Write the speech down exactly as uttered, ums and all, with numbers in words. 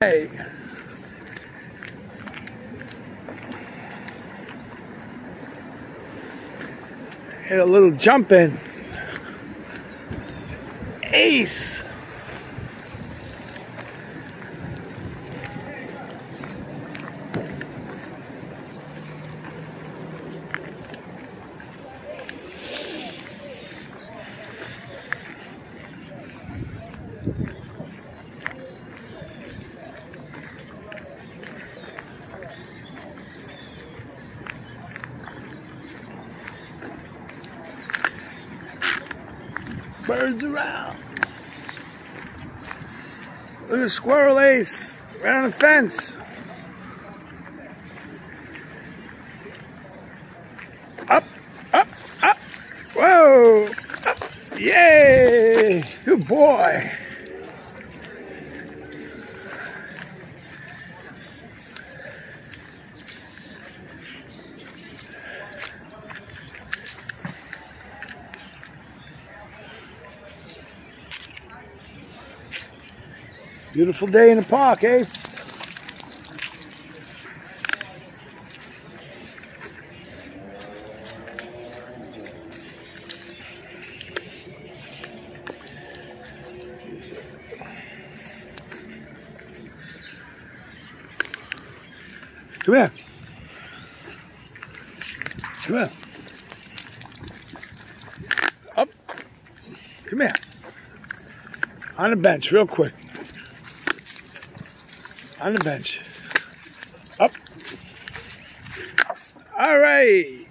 Hey. Hit a little jump in. Ace. Birds around. Look at the squirrel, Ace. Right on the fence. Up, up, up. Whoa. Up. Yay. Good boy. Beautiful day in the park, Ace. Come here. Come here. Up. Come here. On the bench, real quick. On the bench. Up. All right.